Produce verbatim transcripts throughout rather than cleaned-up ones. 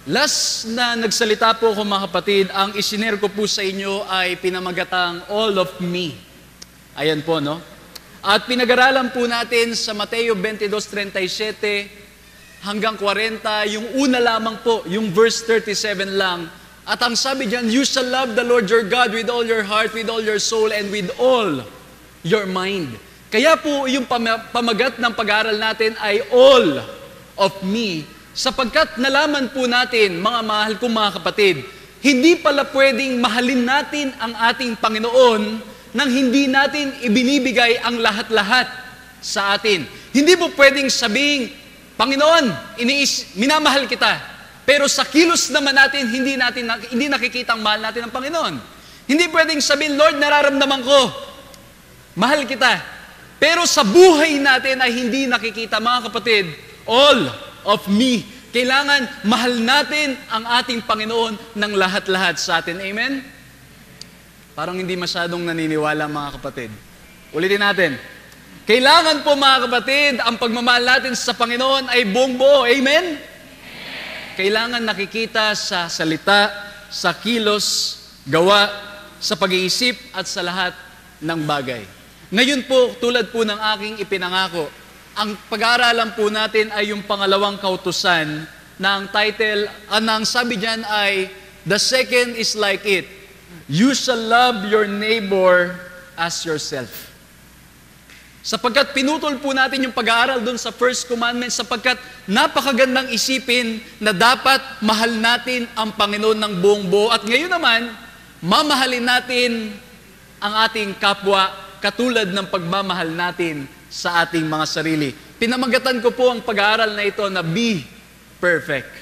Last na nagsalita po ako mga kapatid, ang isinare ko po sa inyo ay pinamagatang All of Me. Ayan po, no? At pinag-aralan po natin sa Mateo twenty-two thirty-seven hanggang forty, yung una lamang po, yung verse thirty-seven lang. At ang sabi diyan, you shall love the Lord your God with all your heart, with all your soul, and with all your mind. Kaya po yung pamagat ng pag-aaral natin ay all of me, sapagkat nalaman po natin, mga mahal kong mga kapatid, hindi pala pwedeng mahalin natin ang ating Panginoon nang hindi natin ibinibigay ang lahat-lahat sa atin. Hindi po pwedeng sabing, Panginoon, iniis, minamahal kita. Pero sa kilos naman natin, hindi natin hindi nakikita ang mahal natin ng Panginoon. Hindi pwedeng sabihin, Lord, nararamdaman ko, mahal kita. Pero sa buhay natin ay hindi nakikita, mga kapatid, all of me. Kailangan mahal natin ang ating Panginoon ng lahat-lahat sa atin. Amen? Parang hindi masyadong naniniwala, mga kapatid. Ulitin natin. Kailangan po, mga kapatid, ang pagmamahal natin sa Panginoon ay buong buo. Amen? Kailangan nakikita sa salita, sa kilos, gawa, sa pag-iisip, at sa lahat ng bagay. Ngayon po, tulad po ng aking ipinangako, ang pag-aaralan po natin ay yung pangalawang kautusan na ang title, ang sabi diyan ay, the second is like it. You shall love your neighbor as yourself. Sapagkat pinutol po natin yung pag-aaral doon sa first commandment, sapagkat napakagandang isipin na dapat mahal natin ang Panginoon ng buong buo. At ngayon naman, mamahalin natin ang ating kapwa katulad ng pagmamahal natin sa ating mga sarili. Pinamagatan ko po ang pag-aaral na ito na be perfect.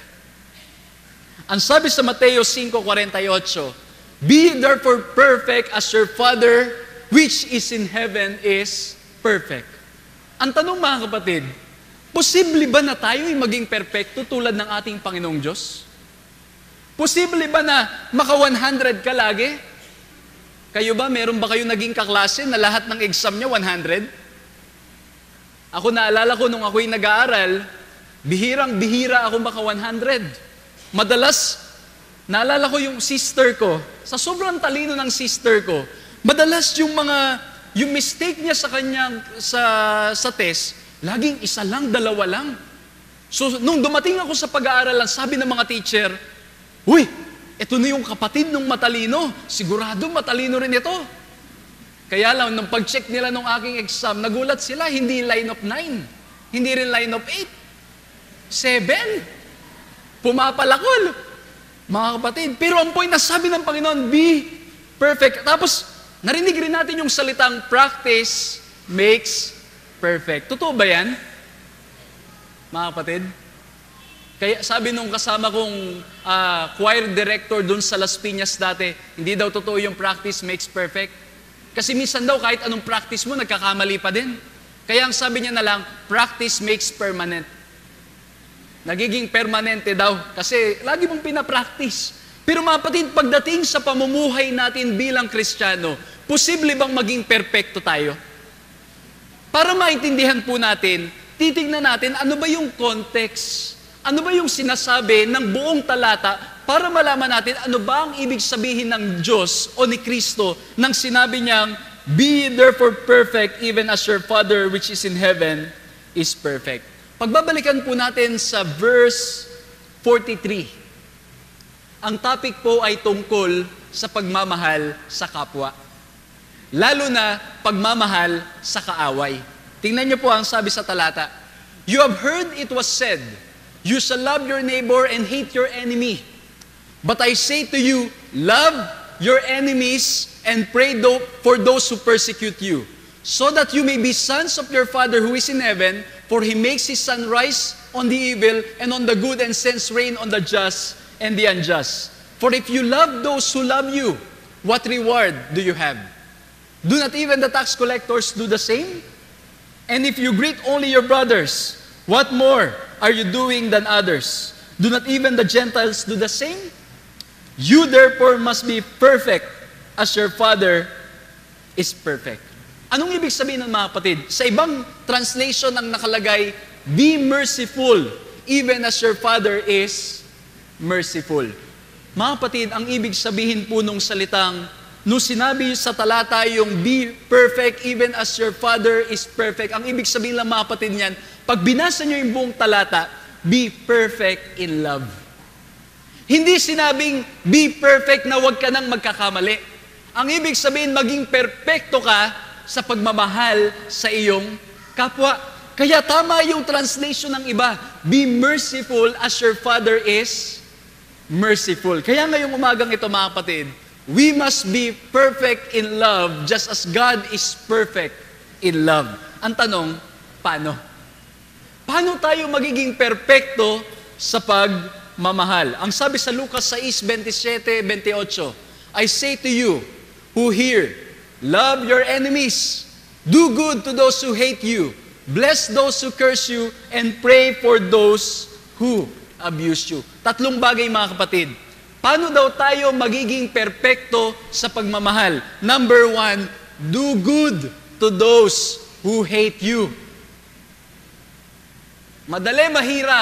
Ang sabi sa Mateo five forty-eight, be therefore perfect as your Father which is in heaven is perfect. Ang tanong, mga kapatid, posible ba na tayo'y maging perfecto tulad ng ating Panginoong Diyos? Posible ba na maka one hundred ka lagi? Kayo ba, meron ba kayo naging kaklase na lahat ng exam niya one hundred? Ako naalala ko nung ako'y nag-aaral, bihirang-bihira ako maka one hundred. Madalas, naalala ko yung sister ko, sa sobrang talino ng sister ko, madalas yung mga, yung mistake niya sa kanyang, sa, sa test, laging isa lang, dalawa lang. So, nung dumating ako sa pag-aaralan, sabi ng mga teacher, uy, ito na yung kapatid ng matalino, sigurado matalino rin ito. Kaya lang, nung pag-check nila nung aking exam, nagulat sila, hindi line of nine, hindi rin line of eight, seven, pumapalakol. Mga kapatid, pero ang point na sabi ng Panginoon, be perfect. Tapos, narinig rin natin yung salitang practice makes perfect. Totoo ba yan? Mga kapatid? Kaya sabi nung kasama kong uh, choir director dun sa Las Piñas dati, hindi daw totoo yung practice makes perfect. Kasi minsan daw kahit anong practice mo, nagkakamali pa din. Kaya ang sabi niya na lang, practice makes permanent. Nagiging permanente daw kasi lagi mong pinapractice. Pero mga kapatid, pagdating sa pamumuhay natin bilang Kristiyano, posible bang maging perpekto tayo? Para maintindihan po natin, titignan natin ano ba yung context, ano ba yung sinasabi ng buong talata para malaman natin ano ba ang ibig sabihin ng Diyos o ni Kristo nang sinabi niyang, be therefore perfect even as your Father which is in heaven is perfect. Pagbabalikan po natin sa verse forty-three. Ang topic po ay tungkol sa pagmamahal sa kapwa. Lalo na pagmamahal sa kaaway. Tingnan niyo po ang sabi sa talata. You have heard it was said, you shall love your neighbor and hate your enemy. But I say to you, love your enemies and pray for those who persecute you, so that you may be sons of your Father who is in heaven, for He makes His sun rise on the evil and on the good and sends rain on the just and the unjust. For if you love those who love you, what reward do you have? Do not even the tax collectors do the same? And if you greet only your brothers, what more are you doing than others? Do not even the Gentiles do the same? You therefore must be perfect as your Father is perfect. Anong ibig sabihin ng mga kapatid? Sa ibang translation ang nakalagay, be merciful even as your Father is merciful. Mga kapatid, ang ibig sabihin po nung salitang, nung sinabi sa talata yung be perfect even as your Father is perfect, ang ibig sabihin lang mga kapatid niyan, pag binasa nyo yung buong talata, be perfect in love. Hindi sinabing be perfect na huwag ka nang magkakamali. Ang ibig sabihin, maging perfecto ka sa pagmamahal sa iyong kapwa. Kaya tama yung translation ng iba, be merciful as your Father is merciful. Kaya ngayong umagang ito mga kapatid, we must be perfect in love just as God is perfect in love. Ang tanong, paano? Paano tayo magiging perpekto sa pagmamahal? Ang sabi sa Lucas six, twenty-seven, twenty-eight, I say to you who hear, love your enemies, do good to those who hate you, bless those who curse you, and pray for those who abuse you. Tatlong bagay mga kapatid. Paano daw tayo magiging perpekto sa pagmamahal? Number one, do good to those who hate you. Madali, mahirap.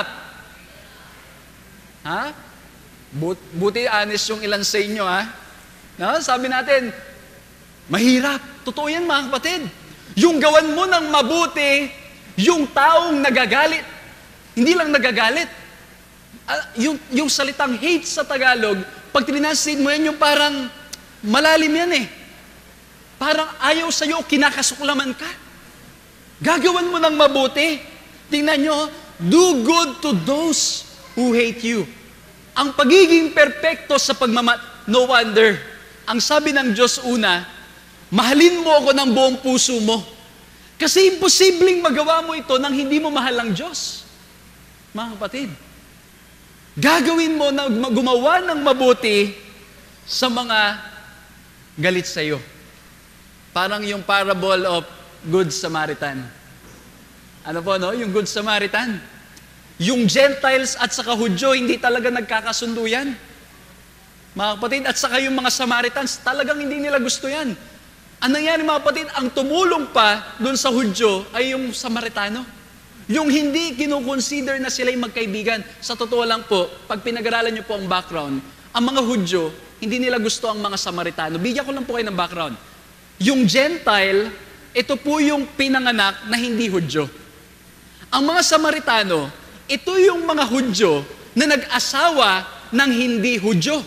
Ha? But, buti honest yung ilan sa inyo, ha? No? Sabi natin, mahirap. Totoo yan, mga kapatid. Yung gawan mo ng mabuti, yung taong nagagalit, hindi lang nagagalit. Uh, yung, yung salitang hate sa Tagalog, pag trinanslate mo yan, yung parang malalim yan eh. Parang ayaw sa'yo, kinakasuklaman ka. Gagawan mo ng mabuti. Tingnan nyo, do good to those who hate you. Ang pagiging perpekto sa pagmamahal, no wonder, ang sabi ng Diyos una, mahalin mo ako ng buong puso mo. Kasi imposibleng magawa mo ito nang hindi mo mahal ang Diyos. Mga kapatid, gagawin mo na gumawa ng mabuti sa mga galit sa iyo. Parang yung parable of Good Samaritan. Ano po, no? Yung Good Samaritan. Yung Gentiles at saka Hudyo, hindi talaga nagkakasundo yan. Mga kapatid, at saka yung mga Samaritans, talagang hindi nila gusto yan. Ang nangyari mga kapatid, ang tumulong pa doon sa Hudyo ay yung Samaritano. Yung hindi kinukonsider na sila'y magkaibigan. Sa totoo lang po, pag pinag-aralan nyo po ang background, ang mga Hudyo, hindi nila gusto ang mga Samaritano. Bigyan ko lang po kayo ng background. Yung Gentile, ito po yung pinanganak na hindi Hudyo. Ang mga Samaritano, ito yung mga Hudyo na nag-asawa ng hindi Hudyo.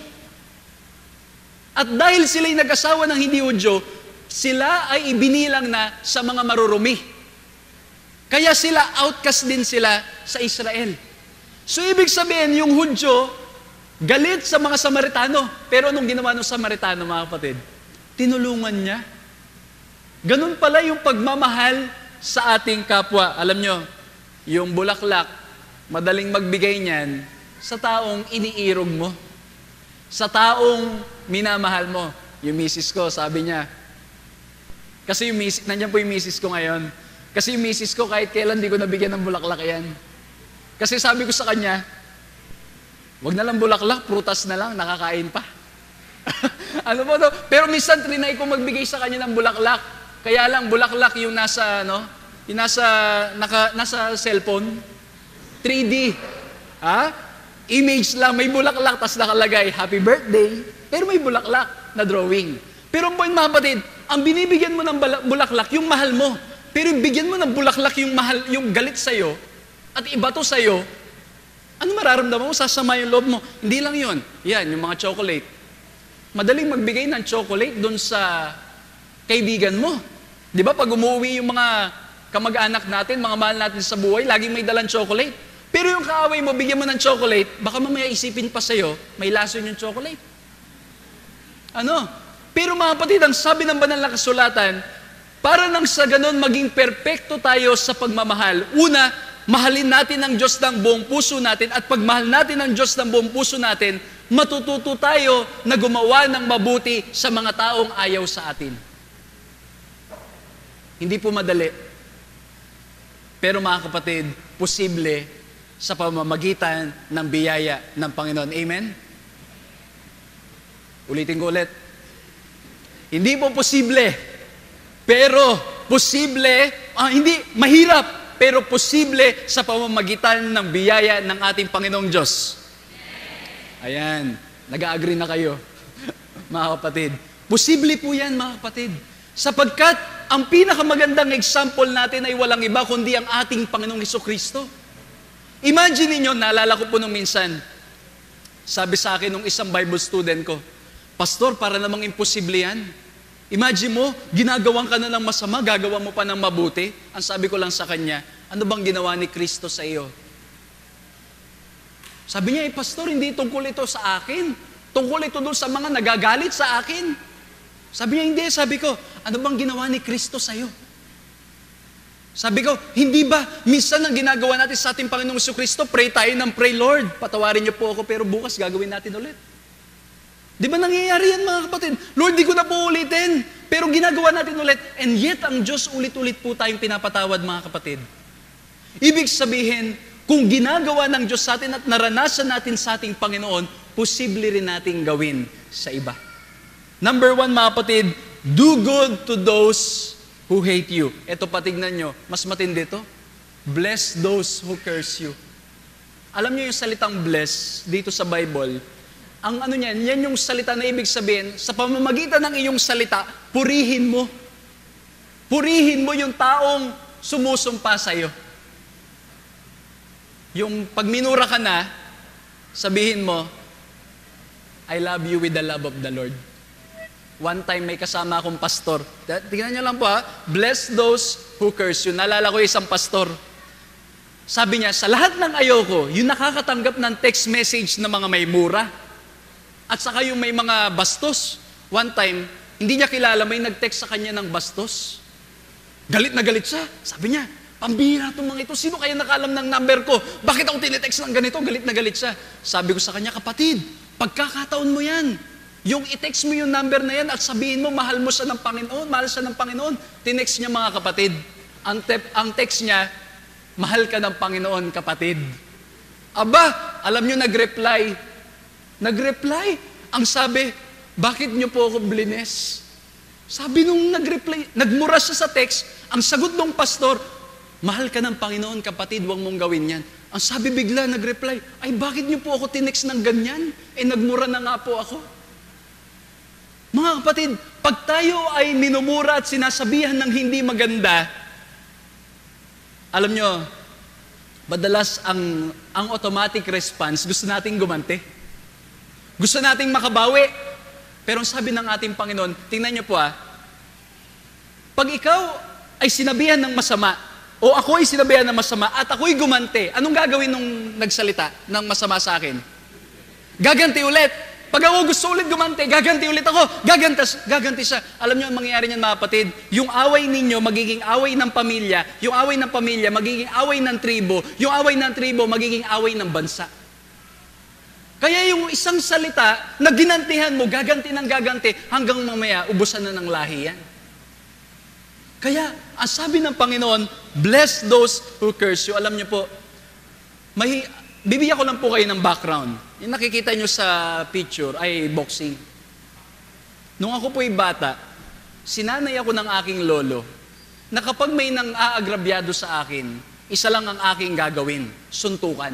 At dahil sila'y nag-asawa ng hindi Hudyo, sila ay ibinilang na sa mga marurumi. Kaya sila, outcast din sila sa Israel. So ibig sabihin, yung Hudyo, galit sa mga Samaritano. Pero anong ginawa ng Samaritano, mga kapatid? Tinulungan niya. Ganun pala yung pagmamahal sa ating kapwa. Alam nyo, yung bulaklak, madaling magbigay niyan sa taong iniirog mo. Sa taong minamahal mo. Yung misis ko, sabi niya, kasi yung misis, nandiyan po yung misis ko ngayon, kasi yung misis ko kahit kailan di ko nabigyan ng bulaklak yan. Kasi sabi ko sa kanya, wag na lang bulaklak, prutas na lang, nakakain pa. Ano po to? Pero minsan trinay ko magbigay sa kanya ng bulaklak. Kaya lang bulaklak yung nasa, ano, yung nasa, naka, nasa cellphone. three D. Ha? Image lang, may bulaklak, tas nakalagay, happy birthday. Pero may bulaklak na drawing. Pero ang point mga kapatid, ang binibigyan mo ng bulaklak, yung mahal mo. Pero bigyan mo ng bulaklak yung mahal, yung galit sa'yo, at iba to sa'yo, ano mararamdaman mo? Sasama yung loob mo. Hindi lang yun. Yan, yung mga chocolate. Madaling magbigay ng chocolate doon sa kaibigan mo. Di ba? Pag umuwi yung mga kamag-anak natin, mga mahal natin sa buhay, laging may dalang chocolate. Pero yung kaaway mo, bigyan mo ng chocolate, baka mamaya isipin pa sa'yo, may lason yung chocolate. Ano? Pero mga kapatid, ang sabi ng banal na kasulatan, para nang sa ganon maging perpekto tayo sa pagmamahal, una, mahalin natin ang Diyos ng buong puso natin, at pagmahal natin ang Diyos ng buong puso natin, matututo tayo na gumawa ng mabuti sa mga taong ayaw sa atin. Hindi po madali. Pero mga kapatid, posible sa pamamagitan ng biyaya ng Panginoon. Amen? Ulitin ko ulit. Hindi po posible, pero posible, ah, hindi, mahirap, pero posible sa pamamagitan ng biyaya ng ating Panginoong Diyos. Ayan, nag-agree na kayo, mga kapatid. Posible po yan, mga kapatid. Sapagkat ang pinakamagandang example natin ay walang iba kundi ang ating Panginoong Hesukristo. Imagine niyo, naalala ko po nung minsan, sabi sa akin nung isang Bible student ko, Pastor, para namang imposible yan. Imagine mo, ginagawan ka na ng masama, gagawa mo pa ng mabuti. Ang sabi ko lang sa kanya, ano bang ginawa ni Kristo sa iyo? Sabi niya, eh, Pastor, hindi tungkol ito sa akin. Tungkol ito doon sa mga nagagalit sa akin. Sabi niya, hindi. Sabi ko, ano bang ginawa ni Kristo sa iyo? Sabi ko, hindi ba, minsan ang ginagawa natin sa ating Panginoong Jesucristo, pray tayo ng pray, Lord, patawarin niyo po ako, pero bukas gagawin natin ulit. Di ba nangyayari yan, mga kapatid? Lord, di ko na po ulitin, pero ginagawa natin ulit. And yet, ang Diyos ulit-ulit po tayong pinapatawad, mga kapatid. Ibig sabihin, kung ginagawa ng Diyos sa atin at naranasan natin sa ating Panginoon, posible rin natin gawin sa iba. Number one, mga kapatid, do good to those who hate you. Ito, patignan nyo, mas matindi ito. Bless those who curse you. Alam nyo yung salitang bless dito sa Bible, ang ano niyan, yan yung salita na ibig sabihin, sa pamamagitan ng iyong salita, purihin mo. Purihin mo yung taong sumusumpa sa iyo. Yung pag minura ka na, sabihin mo, I love you with the love of the Lord. One time may kasama akong pastor. Tingnan nyo lang po ha, bless those who curse you. Naalala ko isang pastor. Sabi niya, sa lahat ng ayoko, yung nakakatanggap ng text message na mga may mura, at saka yung may mga bastos. One time, hindi niya kilala, may nag-text sa kanya ng bastos. Galit na galit siya. Sabi niya, pambihira itong mga ito. Sino kaya nakalam ng number ko? Bakit ako tinitext ng ganito? Galit na galit siya. Sabi ko sa kanya, kapatid, pagkakataon mo yan. Yung i-text mo yung number na yan at sabihin mo, mahal mo siya ng Panginoon, mahal siya ng Panginoon. Tinext niya, mga kapatid. Ang, te- ang text niya, mahal ka ng Panginoon, kapatid. Aba, alam niyo, nag-reply. Nag-reply. Ang sabi, bakit niyo po ako blines? Sabi nung nag-reply, nagmura siya sa text, ang sagot ng pastor, mahal ka ng Panginoon, kapatid, huwag mong gawin yan. Ang sabi bigla, nag-reply, ay bakit niyo po ako tinext ng ganyan? Eh nagmura na nga po ako. Mga kapatid, pag tayo ay minumura at sinasabihan ng hindi maganda, alam nyo, madalas ang, ang automatic response, gusto nating gumanti. Gusto nating makabawi. Pero sabi ng ating Panginoon, tingnan nyo po ah, pag ikaw ay sinabihan ng masama, o ako ay sinabihan ng masama, at ako'y gumante, anong gagawin nung nagsalita ng masama sa akin? Gaganti ulit. Pag ako gusto ulit gumante, gaganti ulit ako, gagantas, gaganti siya. Alam niyo ang mangyayari niyan, mga kapatid, yung away ninyo magiging away ng pamilya, yung away ng pamilya magiging away ng tribo, yung away ng tribo magiging away ng bansa. Kaya yung isang salita na ginantihan mo, gaganti ng gaganti, hanggang mamaya, ubusan na ng lahi yan. Kaya, ang sabi ng Panginoon, bless those who curse you. Alam niyo po, may, bibigyan ko lang po kayo ng background. Yung nakikita nyo sa picture ay boxing. Nung ako po'y bata, sinanay ako ng aking lolo na kapag may nang aagrabyado sa akin, isa lang ang aking gagawin, suntukan.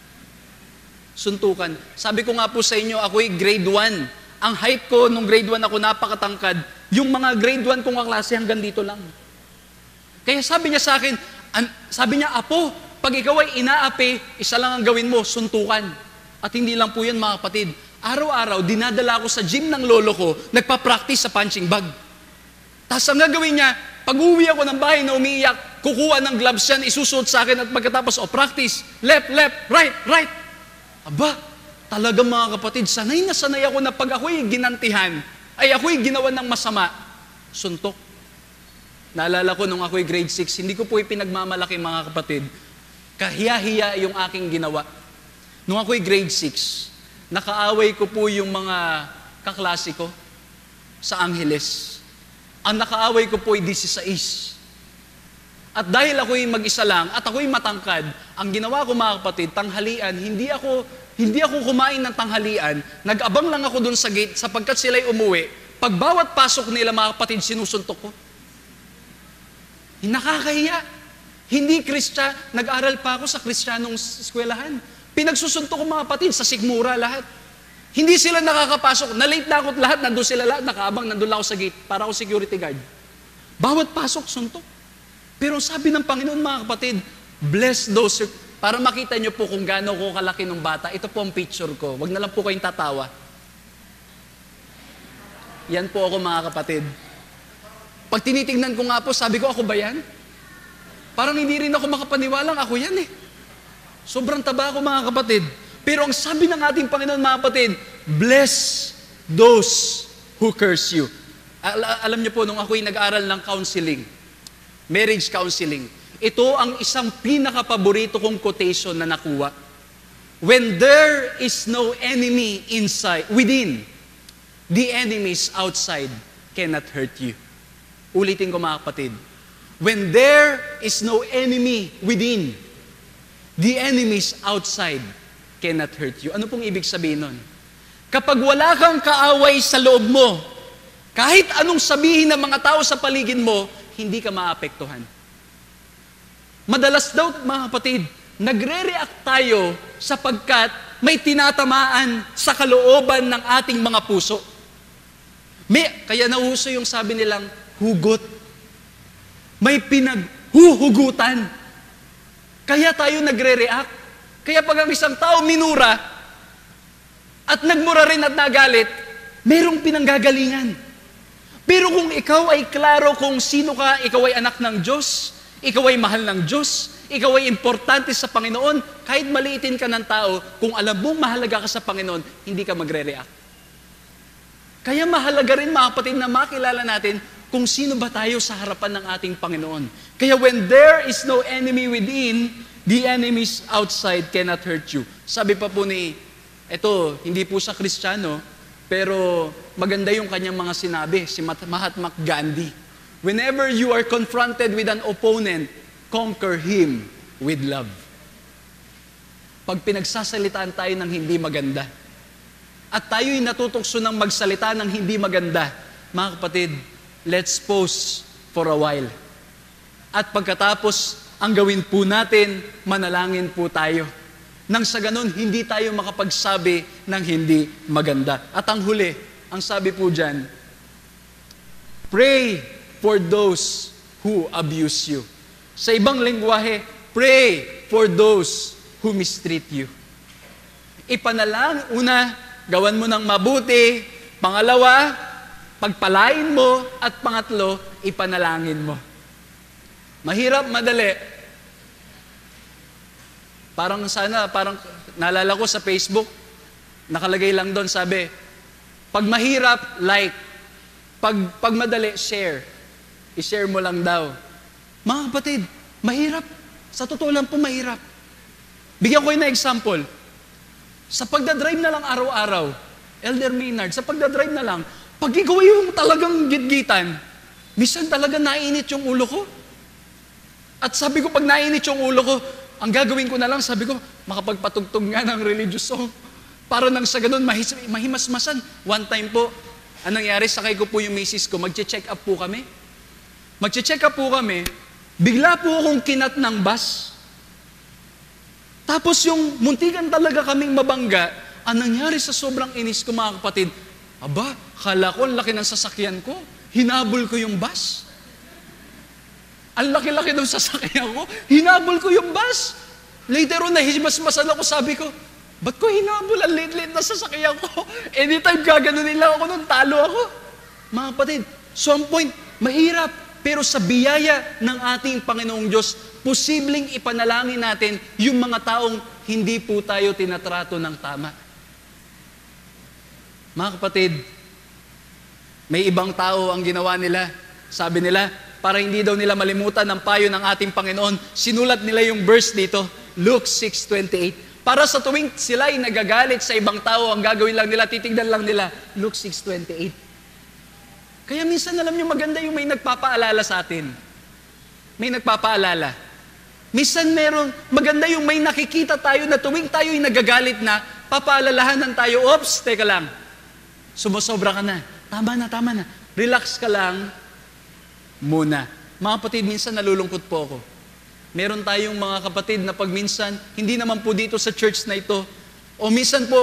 Suntukan. Sabi ko nga po sa inyo, ako'y grade one. Ang height ko nung grade one ako napakatangkad, yung mga grade one kong kaklase hanggang dito lang. Kaya sabi niya sa akin, an, sabi niya, Apo, pag ikaw ay inaapi, isa lang ang gawin mo, suntukan. At hindi lang po yan, mga kapatid. Araw-araw, dinadala ako sa gym ng lolo ko, nagpa-practice sa punching bag. Tapos ang gagawin niya, pag uwi ako ng bahay na umiiyak, kukuha ng gloves yan, isusuot sa akin at pagkatapos, oh, practice, left, left, right, right. Aba, talaga mga kapatid, sanay na sanay ako na pag ako'y ginantihan, ay ako'y ginawa ng masama, suntok. Naalala ko nung ako'y grade six, hindi ko po ipinagmamalaki, mga kapatid, kahiya-hiya yung aking ginawa. Nung ako'y grade six, nakaaway ko po yung mga kaklase ko sa Angeles. Ang nakaaway ko po ay sixteen. At dahil ako'y mag-isa lang at ako'y matangkad, ang ginawa ko, mga kapatid, tanghalian, hindi ako, hindi ako kumain ng tanghalian, nag-abang lang ako dun sa gate sapagkat sila'y umuwi. Pag bawat pasok nila, mga kapatid, sinusuntok ko. Nakakahiya. Hindi Kristya, nag-aral pa ako sa Kristyanong eskwelahan. Pinagsusuntok ko, mga kapatid, sa sikmura lahat. Hindi sila nakakapasok. Na-late na ako at lahat. Nandun sila lahat. Nakaabang. Nandun lang ako sa gate. Para ako security guard. Bawat pasok, suntok. Pero sabi ng Panginoon, mga kapatid, bless those. Para makita nyo po kung gaano ko kalaki ng bata. Ito po ang picture ko. Huwag na lang po kayong tatawa. Yan po ako, mga kapatid. Pag tinitingnan ko nga po, sabi ko, ako ba yan? Parang hindi rin ako makapaniwalang ako yan eh. Sobrang taba ako, mga kapatid. Pero ang sabi ng ating Panginoon, mga kapatid, bless those who curse you. Al- alam niyo po, nung ako'y nag-aral ng counseling, marriage counseling, ito ang isang pinaka-paborito kong quotation na nakuha. When there is no enemy inside, within, the enemies outside cannot hurt you. Ulitin ko, mga kapatid. When there is no enemy within, the enemies outside cannot hurt you. Ano pong ibig sabihin nun? Kapag wala kang kaaway sa loob mo, kahit anong sabihin ng mga tao sa paligid mo, hindi ka maapektuhan. Madalas daw, mga kapatid, nagre-react tayo sapagkat may tinatamaan sa kalooban ng ating mga puso. May, kaya nauso yung sabi nilang hugot. May pinaghuhugutan. Kaya tayo nagre-react. Kaya pag ang isang tao minura at nagmura rin at nagalit, merong pinanggagalingan. Pero kung ikaw ay klaro kung sino ka, ikaw ay anak ng Diyos, ikaw ay mahal ng Diyos, ikaw ay importante sa Panginoon, kahit maliitin ka ng tao, kung alam mong mahalaga ka sa Panginoon, hindi ka magre-react. Kaya mahalaga rin, mga kapatid, na makilala natin kung sino ba tayo sa harapan ng ating Panginoon. Kaya when there is no enemy within, the enemies outside cannot hurt you. Sabi pa po ni, eto, hindi po sa Kristiyano, pero maganda yung kanyang mga sinabi, si Mahatma Gandhi. Whenever you are confronted with an opponent, conquer him with love. Pag pinagsasalitaan tayo ng hindi maganda, at tayo'y natutokso ng magsalita ng hindi maganda, mga kapatid, let's pause for a while. At pagkatapos, ang gawin po natin, manalangin po tayo. Nang sa ganun, hindi tayo makapagsabi ng hindi maganda. At ang huli, ang sabi po dyan, pray for those who abuse you. Sa ibang lengguwahe, pray for those who mistreat you. Ipanalang, una, gawan mo ng mabuti. Pangalawa, pagpalain mo. At pangatlo, ipanalangin mo. Mahirap, madali. Parang sana, parang naalala ko sa Facebook, nakalagay lang doon, sabi, pag mahirap, like. Pag, pag madali, share. I-share mo lang daw. Mga kapatid, mahirap. Sa totoo lang po, mahirap. Bigyan ko yun na example. Sa pagdadrive na lang araw-araw, Elder Maynard, sa pagdadrive na lang, pag ikaw yung talagang gitgitan, minsan talaga nainit yung ulo ko. At sabi ko, pag nainit yung ulo ko, ang gagawin ko na lang, sabi ko, makapagpatugtog nga ng religious song. Para nang sa ganun, mahis, mahimasmasan. One time po, anong nangyari, sakay ko po yung misis ko, magche-check up po kami. Magche-check up po kami, bigla po akong kinat ng bus. Tapos yung muntikan talaga kaming mabangga, ang nangyari sa sobrang inis ko, mga kapatid, aba, kala ko, ang laki ng sasakyan ko, hinabol ko yung bus. Ang laki-laki ng sasakyan ko, hinabol ko yung bus. Later on, nahimasmasan ako, sabi ko, ba't ko hinabol ang late-late na sasakyan ko? Anytime gaganunin lang ako nun, talo ako. Mga kapatid, some point, mahirap. Pero sa biyaya ng ating Panginoong Diyos, posibleng ipanalangin natin yung mga taong hindi po tayo tinatrato ng tama. Mga kapatid, may ibang tao ang ginawa nila. Sabi nila, para hindi daw nila malimutan ang payo ng ating Panginoon, sinulat nila yung verse dito, Luke six twenty-eight. Para sa tuwing sila ay nagagalit sa ibang tao, ang gagawin lang nila, titignan lang nila, Luke six twenty-eight. Kaya minsan alam nyo, maganda yung may nagpapaalala sa atin. May nagpapaalala. Minsan meron, maganda yung may nakikita tayo na tuwing tayo ay nagagalit na, papaalalahanan tayo, ops, teka lang, sumusobra ka na, tama na, tama na, relax ka lang, muna. Mga kapatid, minsan nalulungkot po ako. Meron tayong mga kapatid na pag minsan, hindi naman po dito sa church na ito, o minsan po,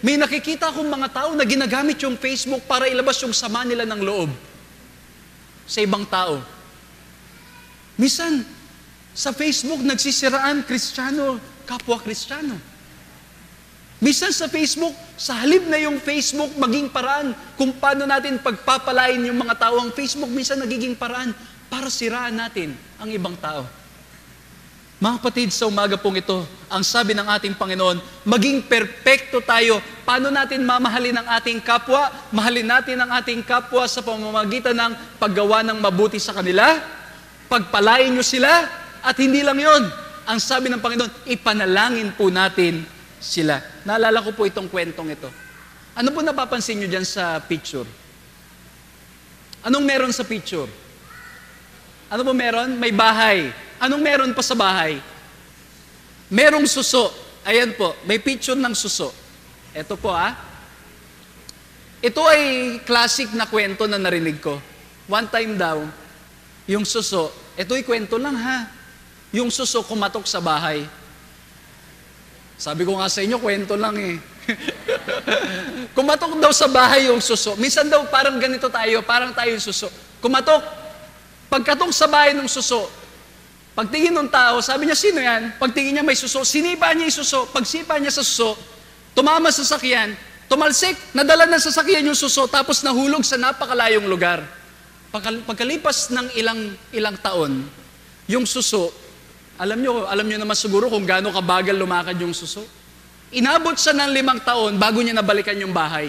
May nakikita akong mga tao na ginagamit yung Facebook para ilabas yung sama nila ng loob sa ibang tao. Minsan, sa Facebook, nagsisiraan Kristiyano, kapwa Kristiyano. Minsan sa Facebook, sa halip na yung Facebook maging paraan kung paano natin pagpapalain yung mga tao, ang Facebook minsan nagiging paraan para siraan natin ang ibang tao. Mga kapatid, sa umaga pong ito, ang sabi ng ating Panginoon, maging perpekto tayo. Paano natin mamahalin ang ating kapwa? Mahalin natin ang ating kapwa sa pamamagitan ng paggawa ng mabuti sa kanila, pagpalain nyo sila, at hindi lang yon. Ang sabi ng Panginoon, ipanalangin po natin sila. Naalala ko po itong kwentong ito. Ano po napapansin nyo dyan sa picture? Anong meron sa picture? Ano po meron? May bahay. Anong meron pa sa bahay? Merong suso. Ayan po, may picture ng suso. Ito po ah. Ito ay classic na kwento na narinig ko. One time daw, yung suso, ito'y kwento lang ha. Yung suso kumatok sa bahay. Sabi ko nga sa inyo, kwento lang eh. Kumatok daw sa bahay yung suso. Minsan daw parang ganito tayo, parang tayo yung suso. Kumatok. Pagkatok sa bahay ng suso, pagtingin ng tao, sabi niya, sino yan? Pagtingin niya may suso, sinipa niya yung suso. Pagsipa niya sa suso, tumama sa sasakyan, tumalsik, nadala ng sasakyan yung suso, tapos nahulog sa napakalayong lugar. Pagkalipas ng ilang ilang taon, yung suso, alam nyo, alam nyo naman siguro kung gaano kabagal lumakad yung suso. Inabot siya ng limang taon bago niya nabalikan yung bahay.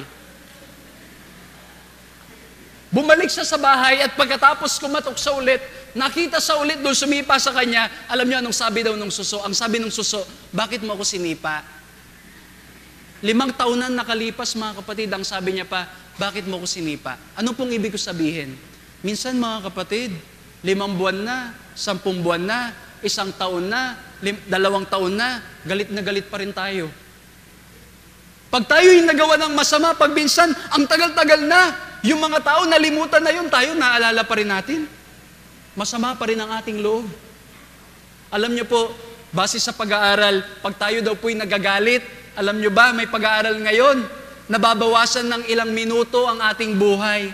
Bumalik siya sa bahay at pagkatapos kumatok sa ulit, nakita sa ulit doon, sumipa sa kanya. Alam niyo anong sabi daw ng suso? Ang sabi ng suso, bakit mo ako sinipa? Limang taon na nakalipas mga kapatid, ang sabi niya pa, bakit mo ako sinipa? Ano pong ibig ko sabihin? Minsan mga kapatid, limang buwan na, sampung buwan na, isang taon na, lim, dalawang taon na, galit na galit pa rin tayo. Pag tayo yung nagawa ng masama, pag minsan, ang tagal-tagal na, yung mga tao nalimutan na yun, tayo naalala pa rin natin. Masama pa rin ang ating loob. Alam niyo po, base sa pag-aaral, pag tayo daw po'y nagagalit, alam niyo ba, may pag-aaral ngayon, nababawasan ng ilang minuto ang ating buhay.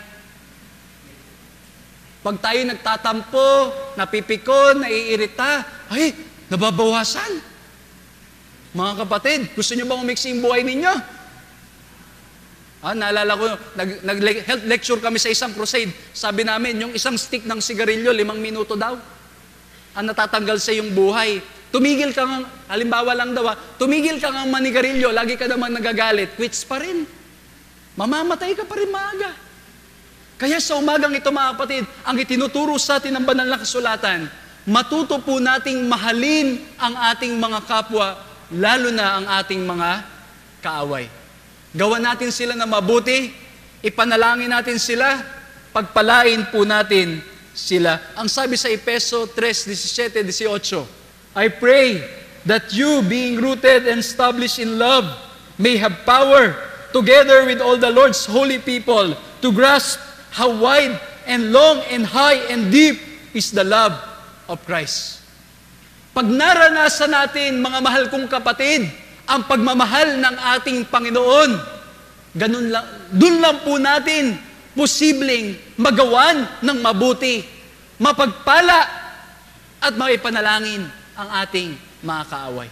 Pag tayo nagtatampo, napipikon, naiirita, ay, nababawasan. Mga kapatid, gusto niyo bang umiksi yung buhay ninyo? Ah, naalala ko, nag-health lecture kami sa isang crusade. Sabi namin, yung isang stick ng sigarilyo, limang minuto daw. Ang natatanggal sa iyong buhay. Tumigil ka nga, halimbawa lang daw, tumigil ka nga manigarilyo, lagi ka naman nagagalit, quits pa rin. Mamamatay ka pa rin maaga. Kaya sa umagang ito mga kapatid, ang itinuturo sa atin ng banal na kasulatan, matuto po nating mahalin ang ating mga kapwa, lalo na ang ating mga kaaway. Gawan natin sila na mabuti, ipanalangin natin sila, pagpalain po natin sila. Ang sabi sa Efeso three, seventeen, eighteen, I pray that you, being rooted and established in love, may have power, together with all the Lord's holy people, to grasp how wide and long and high and deep is the love of Christ. Pag naranasan natin, mga mahal kong kapatid, ang pagmamahal ng ating Panginoon, ganun lang, dun lang po natin posibleng magawan ng mabuti, mapagpala at maipanalangin ang ating mga kaaway.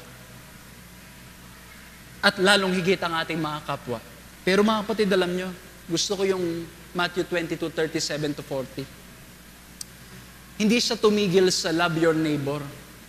At lalong higit ang ating mga kapwa. Pero mga kapatid, alam nyo, gusto ko yung Matthew twenty-two, thirty-seven to forty. Hindi siya tumigil sa love your neighbor.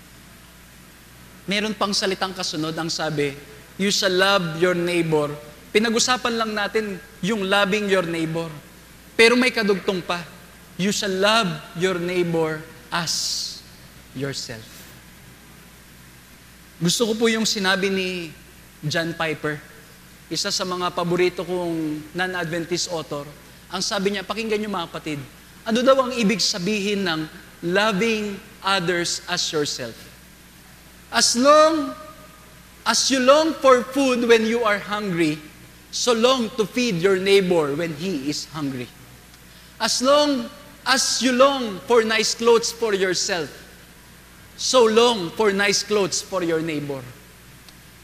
Meron pang salitang kasunod, ang sabi, you shall love your neighbor. Pinag-usapan lang natin yung loving your neighbor. Pero may kadugtong pa, you shall love your neighbor as yourself. Gusto ko po yung sinabi ni John Piper, isa sa mga paborito kong non-Adventist author. Ang sabi niya, pakinggan niyo mga kapatid, ano daw ang ibig sabihin ng loving others as yourself? As long as you long for food when you are hungry, so long to feed your neighbor when he is hungry. As long as you long for nice clothes for yourself, so long for nice clothes for your neighbor.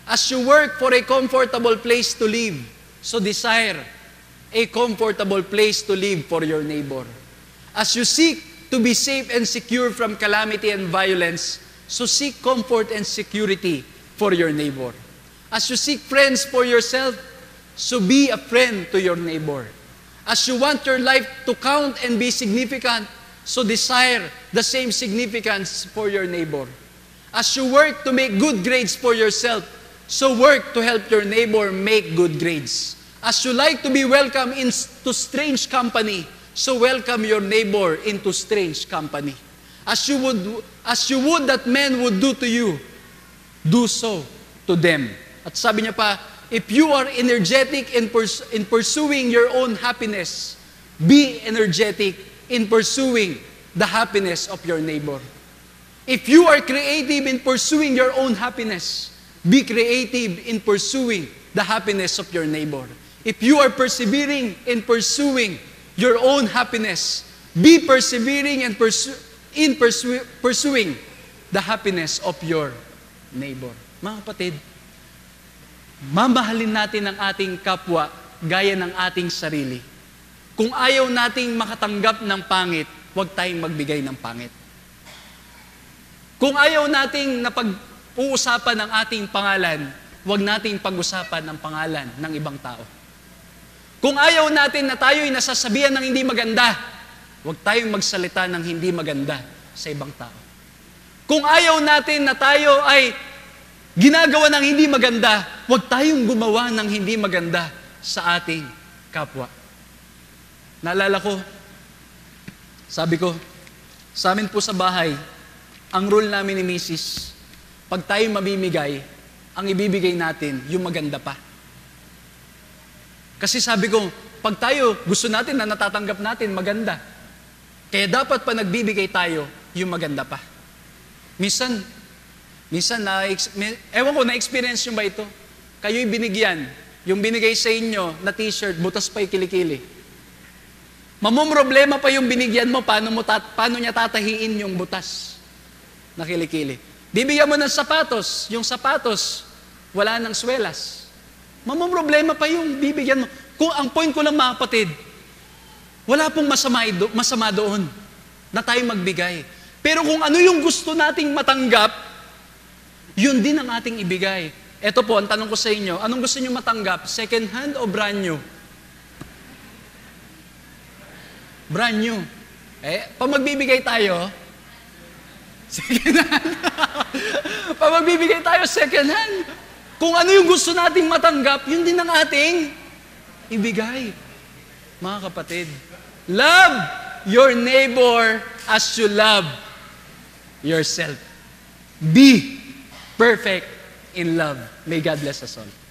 As you work for a comfortable place to live, so desire a comfortable place to live for your neighbor. As you seek to be safe and secure from calamity and violence, so seek comfort and security for your neighbor. As you seek friends for yourself, so be a friend to your neighbor. As you want your life to count and be significant, so desire the same significance for your neighbor. As you work to make good grades for yourself, so work to help your neighbor make good grades. As you like to be welcome into strange company, so welcome your neighbor into strange company. As you would, as you would that men would do to you, do so to them. At sabi niya pa, if you are energetic in, pers- in pursuing your own happiness, be energetic in pursuing the happiness of your neighbor. If you are creative in pursuing your own happiness, be creative in pursuing the happiness of your neighbor. If you are persevering in pursuing your own happiness, be persevering in, pursu- in pursu- pursuing the happiness of your neighbor. Mga kapatid, mamahalin natin ang ating kapwa gaya ng ating sarili. Kung ayaw nating makatanggap ng pangit, huwag tayong magbigay ng pangit. Kung ayaw nating napag uusapan ng ating pangalan, huwag nating pag-usapan ng pangalan ng ibang tao. Kung ayaw natin na tayo'y nasasabihan ng hindi maganda, huwag tayong magsalita ng hindi maganda sa ibang tao. Kung ayaw natin na tayo ay ginagawa ng hindi maganda, huwag tayong gumawa ng hindi maganda sa ating kapwa. Naalala ko, sabi ko, sa amin po sa bahay, ang rule namin ni Missus, pag tayo mamimigay, ang ibibigay natin, yung maganda pa. Kasi sabi ko, pag tayo gusto natin na natatanggap natin, maganda. Kaya dapat pa nagbibigay tayo, yung maganda pa. Minsan, minsan, na, ewan ko, na-experience nyo ba ito? Kayo'y binigyan, yung binigay sa inyo na t-shirt, butas pa yung kilikili. Mamumroblema pa yung binigyan mo, paano, mo tat, paano niya tatahiin yung butas na kilikili. Bibigyan mo ng sapatos, yung sapatos, wala ng swelas. Mamumroblema pa yung bibigyan mo. Kung ang point ko lang mga kapatid, wala pong masama, do, masama doon na tayo magbigay. Pero kung ano yung gusto nating matanggap, yun din ang ating ibigay. Ito po, ang tanong ko sa inyo, anong gusto nyo matanggap? Second hand o brand new? Brand new. Eh, pag magbibigay tayo, second hand. Pag magbibigay tayo second hand, kung ano yung gusto nating matanggap, yun din ang ating ibigay. Mga kapatid, love your neighbor as you love yourself. Be perfect in love. May God bless us all.